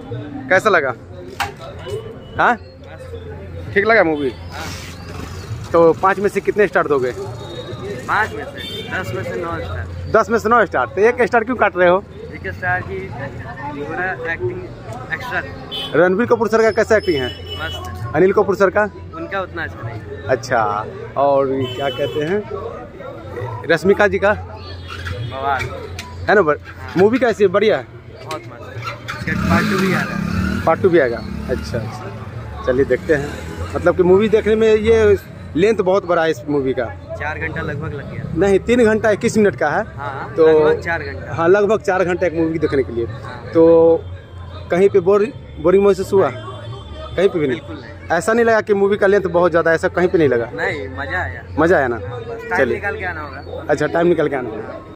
कैसा लगा? हाँ ठीक लगा मूवी? तो 5 में से कितने स्टार दोगे? 5 में से 10 में से 9 स्टार। 10 में से 9 स्टार। तो 1 स्टार क्यों काट रहे हो? 1 स्टार की पूरा acting extra. Ranbir Kapoor sir का कैसा एक्टिंग है? मस्त है। अनिल कपूर सर का? उनका उतना अच्छा नहीं। अच्छा, और क्या कहते हैं रश्मिका जी का? बवाल है ना। मूवी कैसी है? बढ़िया है, बहुत मस्त है। पार्ट 2 भी आ रहा है। पार्ट 2 भी आएगा? अच्छा अच्छा, चलिए देखते हैं। मतलब कि मूवी देखने में ये लेंथ बहुत बड़ा है इस मूवी का। 4 घंटा लगभग लग गया। नहीं, 3 घंटा 21 मिनट का है। हाँ, तो लगभग 4 घंटा। हाँ, लगभग 4 घंटा एक मूवी देखने के लिए। हाँ। तो कहीं पे बोरिंग महसूस हुआ? कहीं पे भी नहीं? बिल्कुल नहीं। ऐसा नहीं लगा कि मूवी का लेंथ बहुत ज़्यादा, ऐसा कहीं पे नहीं लगा? नहीं, मजा आया। मज़ा आया ना। टाइम चलिए, निकाल के आना होगा। अच्छा टाइम निकल के आना होगा।